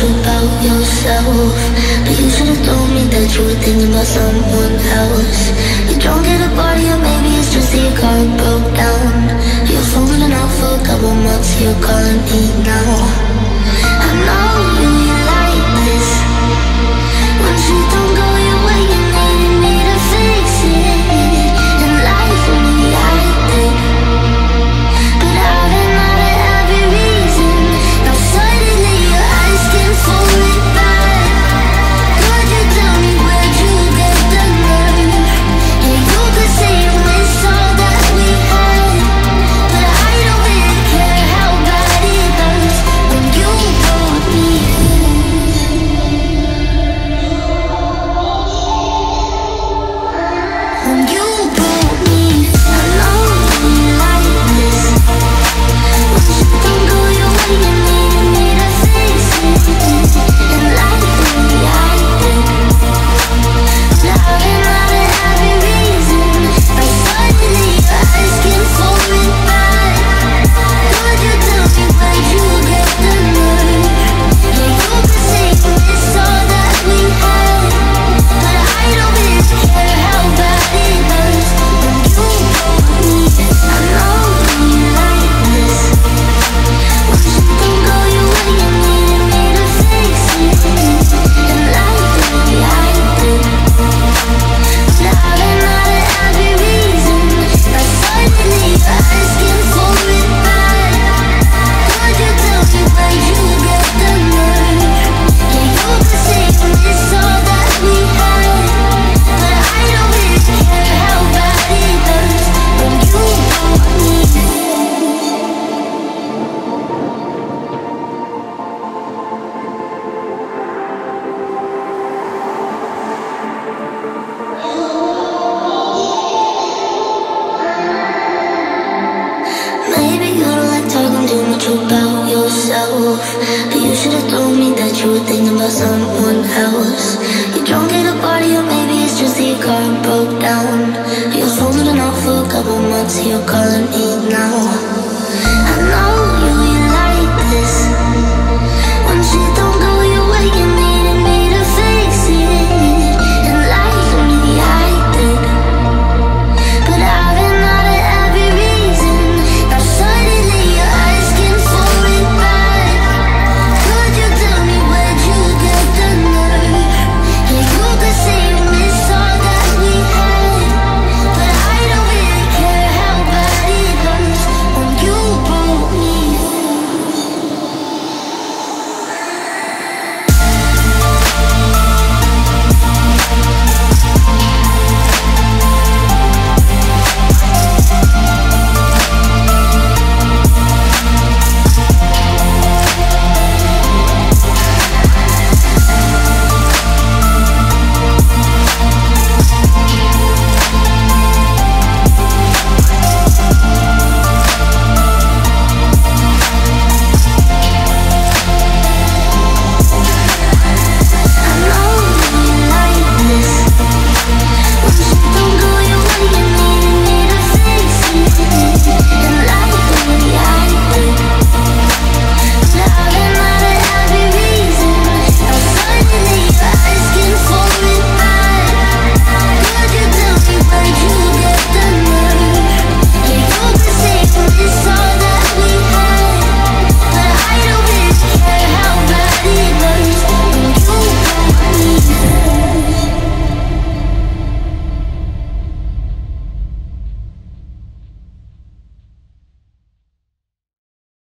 much about yourself, but you should've told me that you were thinking about someone else. You're drunk at a party, or maybe it's just that your car broke down. You're phoning out for a couple months, you're calling me now. I know you like this. When shit don't go your way, you needed me to fix it. And like me, I did, but I've been out of every reason. Now suddenly you're asking for it back. Could you tell me where'd you get the nerve? Yeah, you could say you miss all that we had, but I don't really care how bad it hurts when you brought me when you brought me. I know you like this. When shit don't go your way, you needed me to fix it. And like me, I did, but I've been out of every reason. Now suddenly you're asking for it back. Could you tell me where'd you get the nerve? Yeah, you could say you miss all that we had, but I don't really care how bad it hurts when you brought me. I know you like this. When shit don't go your way, you needed me to fix it. And like me, I did, but I've been out of every reason. Now suddenly you're asking for it back. Could you tell me where'd you get the nerve? Yeah, you could say you miss all that we had, but I don't really care how bad it hurts when you brought me. Maybe you don't like talking too much about yourself, but you should've told me that you were thinking about someone else. You're drunk at a party, or maybe it's just that your car broke down. You're phoning out for a couple months, you're calling me now.